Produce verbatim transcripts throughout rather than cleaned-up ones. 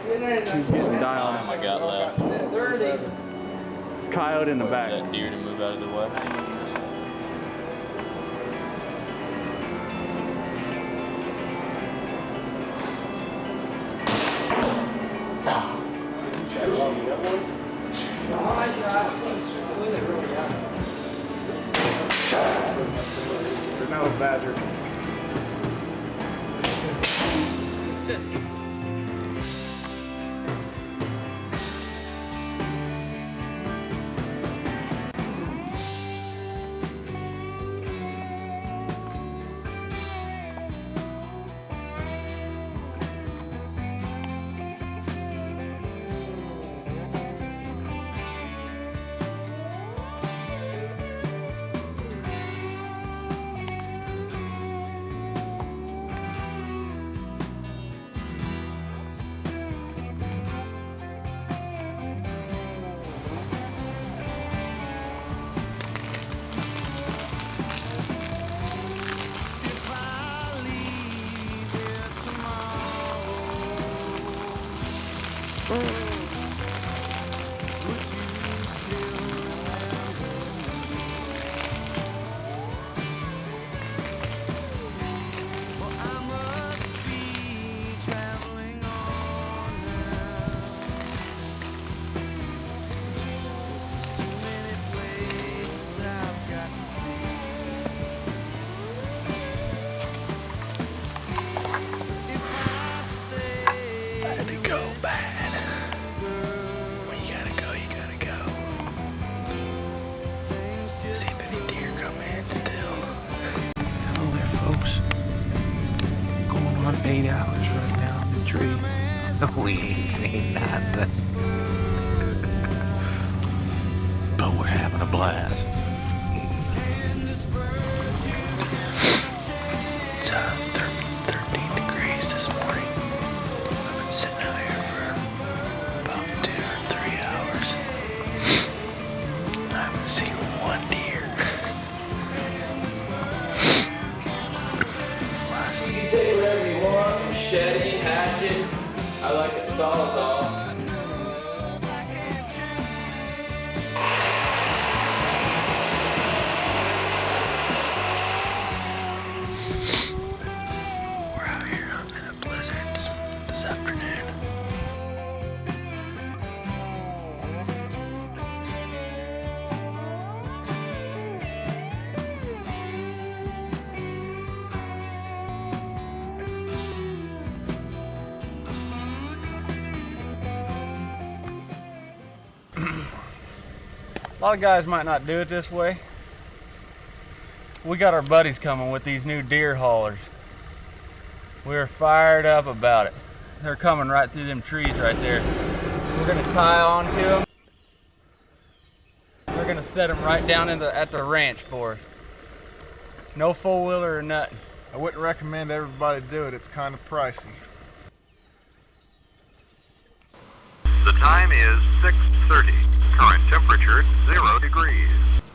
He's getting dialed. I got left. Coyote in the back. That deer to move out of the way. There's no badger. Eight hours right now in the tree. We ain't seen nothing. But we're having a blast. It's uh, thirteen degrees this morning. I've been sitting out here for about two or three hours. I haven't seen one deer. You can take whatever you want, machete, hatchet, I like a sawzall. We're out here hunting in a blizzard this, this afternoon. A lot of guys might not do it this way. We got our buddies coming with these new deer haulers. We're fired up about it. They're coming right through them trees right there. We're gonna tie on to them. We're gonna set them right down in the, at the ranch for us. No four-wheeler or nothing. I wouldn't recommend everybody do it. It's kind of pricey. The time is six thirty. Current temperature zero degrees.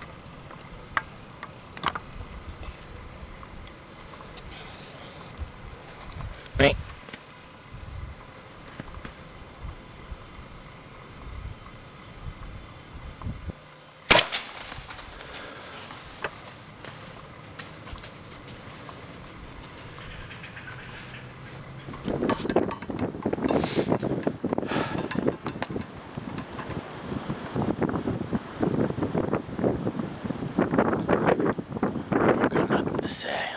Right. I've got nothing to say.